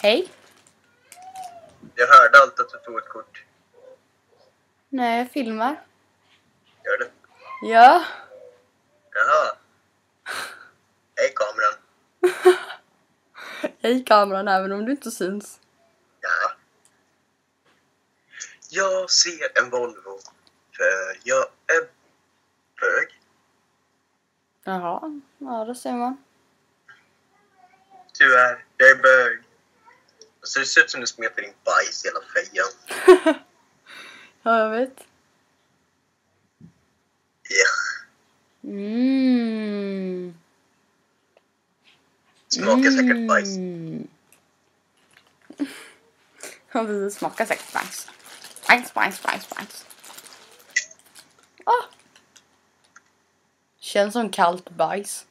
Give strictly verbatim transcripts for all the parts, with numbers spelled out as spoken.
Hej. Jag hörde allt att du tog ett kort. Nej, jag filmar. Gör du? Ja. Jaha. Hej kameran. Hej kameran, även om du inte syns. Ja. Jag ser en Volvo. För jag är bög. Jaha, ja det ser man. Tyvärr, jag är bög. Så det ser ut som du smetar in bajs i hela fejan. Ja, jag vet. Ja. Mm. Smakar säkert bajs. Mm. Ja, det smakar säkert bajs. Bajs, bajs, bajs, bajs. Ah. Känns som kallt bajs.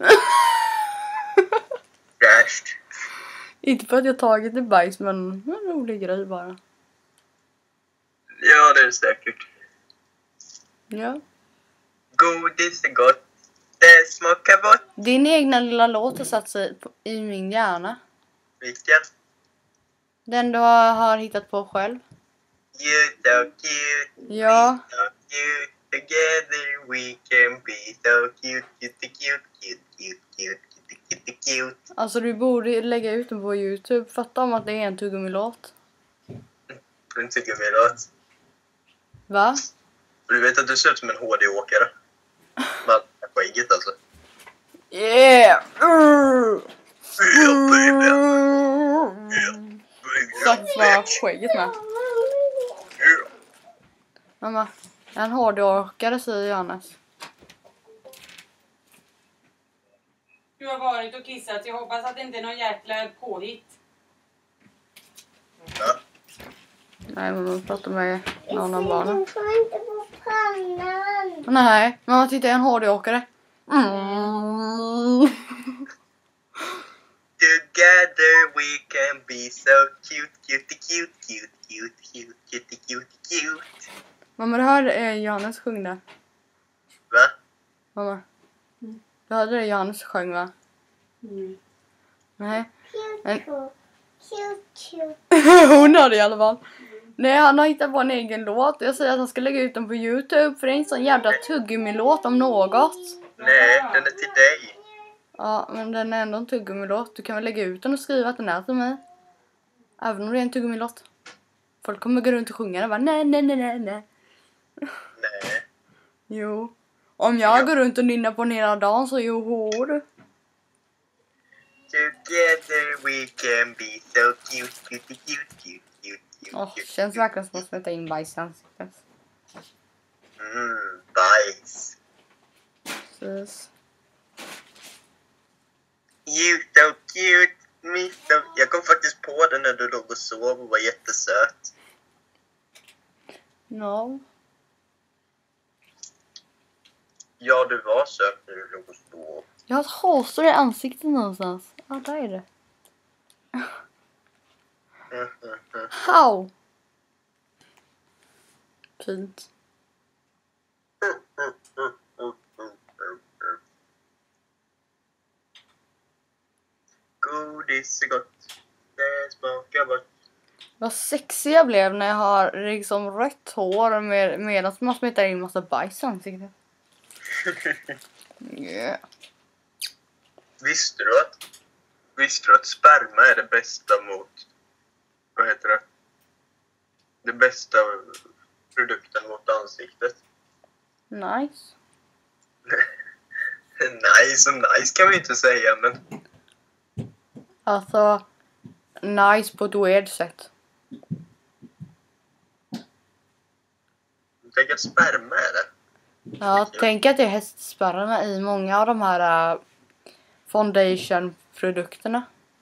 Fräscht. Inte för att jag tagit det bajs, men en rolig grej bara. Ja, det är det säkert. Ja. Godis är gott. Det smakar gott. Din egna lilla låt har satt sig på, i min hjärna. Vilken? Den du har, har hittat på själv. You so cute. Ja. We so cute. Together we can be so cute. Cute, cute, cute, cute, cute, cute, cute, cute. Alltså du borde lägga ut den på YouTube. Fatta om att det är en tuggummi-låt. En tuggummi-låt. Va? Du vet att du ser ut som en H D-åkare. Man är skägget alltså. Yeah! Uh. Yeah, baby. Faktiskt var skägget med. Yeah. Mamma, en hårdåkare säger Johannes. Du har varit och kissat. Jag hoppas att det inte är någon jäkla påhitt. Ja. Nej, mamma pratar med någon av barnen. Jag får inte på pannan. Nej, mamma titta, en hårdåkare. Mm. Together we can be so cute, cute, cute, cute, cute, cute, cute, cute, cute. Mamma, det här är Johannes sjung där. Va? Mamma. Du hörde det Johannes sjöng, va? Mm. Nej. Men- Cute, cute, cute. Hon hörde i alla fall. Nej, han har hittat på en egen låt. Jag säger att han ska lägga ut den på YouTube. För det är en sån jävla tuggummi-låt om något. Nej, den är till dig. Ja, men den är ändå en tuggummi-låt. Du kan väl lägga ut den och skriva att den är till mig. Även om det är en tuggummi-låt. Folk kommer gå runt och sjunga den. Bara, nej, nej, nej, nej, nej. Nej. Jo. Om jag går runt och nynnar på den hela dagen så jo, du. Together we can be so cute, cute, cute, cute, cute, cute, Åh, cute. känns verkligen som att smeta in bajs i ansiktet. Mm, bajs. Precis. You so cute, me so... Jag kom faktiskt på det när du låg och sov och var jättesöt. No. Ja, du var söt när du låg och sov. Jag har ett hårstrå i ansiktet någonstans. Ja, där är det. Mm, mm, mm. How? Fint. Godis är gott. Det smakar gott. Vad sexig jag blev när jag har liksom rött hår med, medan man smetar in massa bajs i ansiktet. Yeah. Visste du att Visste du att sperma är det bästa mot... Vad heter det? Det bästa produkten mot ansiktet. Nice. Nice och nice kan vi inte säga, men... Alltså, nice på ett weird sätt. Tänk att sperma är det. Ja, tänk att det är hästsperma i många av de här uh, foundation-produkterna.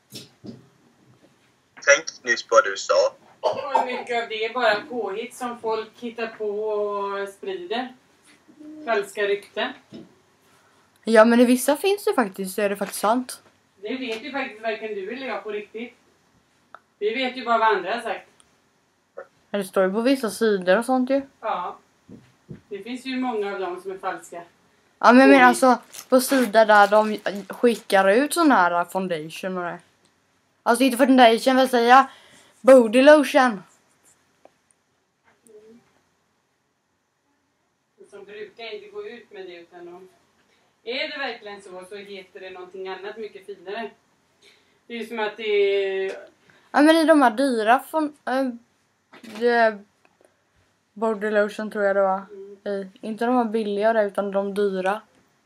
Tänk nyss på vad du sa. Och hur mycket av det är bara påhitt som folk hittar på och sprider. Falska rykten. Ja, men i vissa finns det faktiskt, är det faktiskt sant. Det vet ju faktiskt varken du eller jag på riktigt. Vi vet ju bara vad andra har sagt. Ja, det står ju på vissa sidor och sånt ju. Ja. Det finns ju många av dem som är falska. Ja, men jag menar alltså på sidor där de skickar ut sån här foundation och det. Alltså inte foundation, vad säger jag? Body lotion. Som brukar inte gå ut med det utan de... Är det verkligen så så heter det någonting annat mycket finare. Det är ju som att det är... Ja men i de här dyra från... Äh, det, body lotion tror jag det var. Mm. I, inte de här billigare utan de dyra.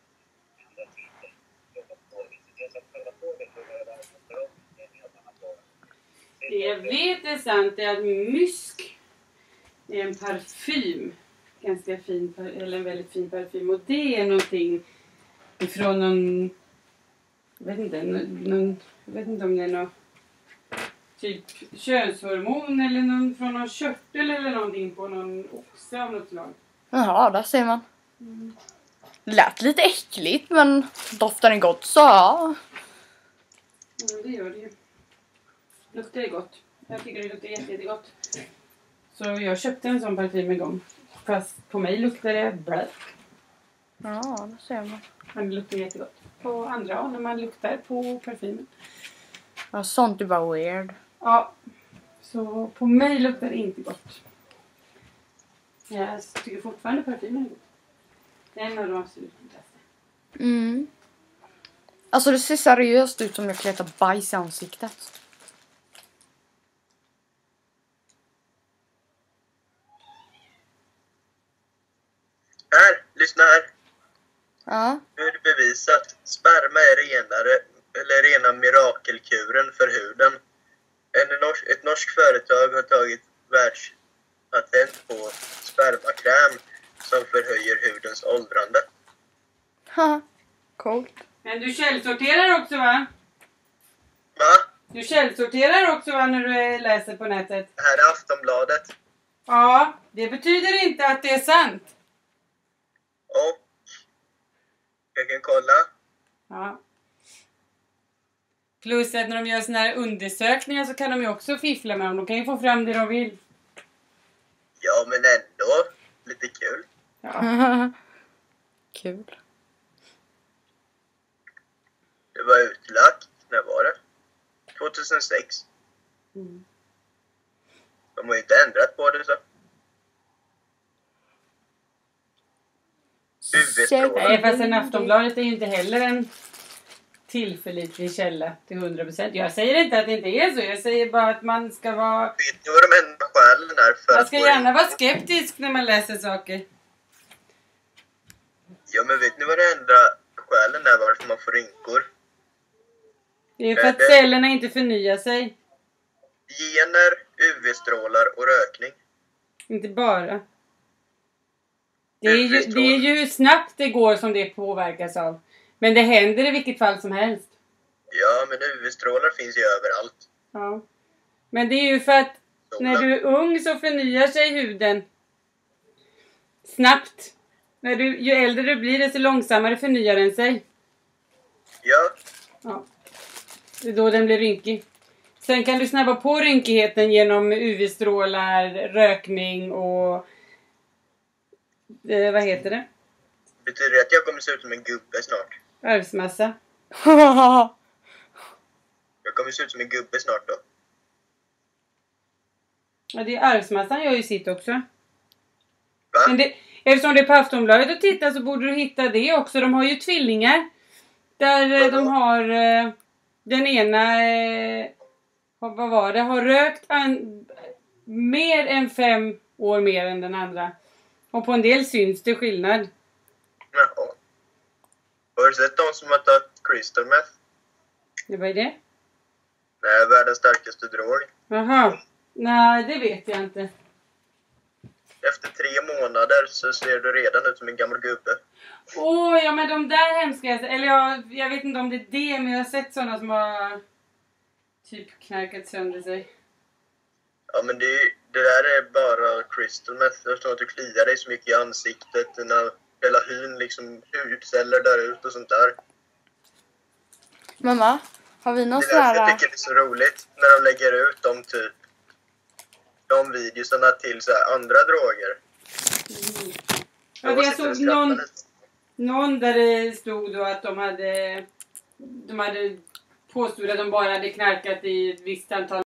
Det jag vet är sant är att mysk är en parfym. Ganska fin, eller en väldigt fin parfym. Och det är någonting ifrån någon... Jag vet inte, någon, jag vet inte om det är någon typ könshormon eller någon från någon körtel eller någonting på någon oxe av något slag. Jaha, där ser man. Mm. Lät lite äckligt men doftar den gott så ja. Ja, det gör det ju. Luktar det gott. Jag tycker det luktar jätte, jättegott. Så jag köpte en sån parfym en gång. Fast på mig luktar det blöt. Ja, det ser man. Men det luktar jättegott. På andra när man luktar på parfymen. Ja, sånt är bara weird. Ja, så på mig luktar det inte gott. Jag tycker fortfarande parfymen är god. Det är en av de absolut godaste. Mm. Alltså det ser seriöst ut som jag kletar bajs i ansiktet. Här, lyssna här. Ja. Nu är det bevisat. Sperma är renare, eller rena mirakelkuren för huden. En norsk, ett norskt företag har tagit världspatent på spermakräm som förhöjer hudens åldrande. Haha, coolt. Men du källsorterar också va? Va? Du källsorterar också va när du läser på nätet? Här är Aftonbladet. Ja, det betyder inte att det är sant. Och jag kan kolla. Ja. Plus att när de gör såna här undersökningar så kan de ju också fiffla med dem. De kan ju få fram det de vill. Ja, men ändå lite kul. Ja. Kul. Det var utlagt. När var det? tjugohundrasex. Mm. De har ju inte ändrat på det så. U V-strålar. Nej, fast en Aftonbladet är ju inte heller en tillförlitlig källa till hundra procent. Jag säger inte att det inte är så. Jag säger bara att man ska vara... Vet ni vad de enda skälen är för Man att ska få gärna vara rynkor? skeptisk när man läser saker. Ja, men vet ni vad det enda skälen är varför man får rynkor? Det är för att cellerna inte förnyar sig. Gener, U V-strålar och rökning. Inte bara. Det är, ju, det är ju hur snabbt det går som det påverkas av. Men det händer i vilket fall som helst. Ja, men U V-strålar finns ju överallt. Ja. Men det är ju för att när du är ung så förnyar sig huden snabbt. När du, ju äldre du blir desto långsammare förnyar den sig. Ja, Ja. Det är då den blir rynkig. Sen kan du snabba på rynkigheten genom U V-strålar, rökning och... Eh, vad heter det? betyder det att jag kommer se ut som en gubbe snart? Arvsmassa. Jag kommer se ut som en gubbe snart då. Ja, det är arvsmassan gör ju sitt också. Va? Men det, eftersom det är på Aftonbladet att titta så borde du hitta det också. De har ju tvillingar. Där eh, de har... Eh, den ena... Eh, vad var det? Har rökt an, mer än fem år mer än den andra. Och på en del syns det skillnad. Jaha. Har du sett de som har tagit crystal meth? Det var det? Det är världens starkaste drog. Jaha. Nej, det vet jag inte. Efter tre månader så ser du redan ut som en gammal gubbe. Åh, oh, ja men de där hemska... Eller jag, jag vet inte om det är det, men jag har sett sådana som har typ knarkat sönder sig. Ja, men det, det där är bara crystal meth. Jag förstår att du kliar dig så mycket i ansiktet. När hela hyn liksom hudceller där ut och sånt där. Mamma, har vi någon Det är sån därför jag här... tycker det är så roligt när de lägger ut de typ de videorna till så här andra droger. Mm. Jag Ja, bara jag sitter och såg skrattar någon, lite. någon där det stod då att de hade, de hade påstod att de bara hade knarkat i ett visst antal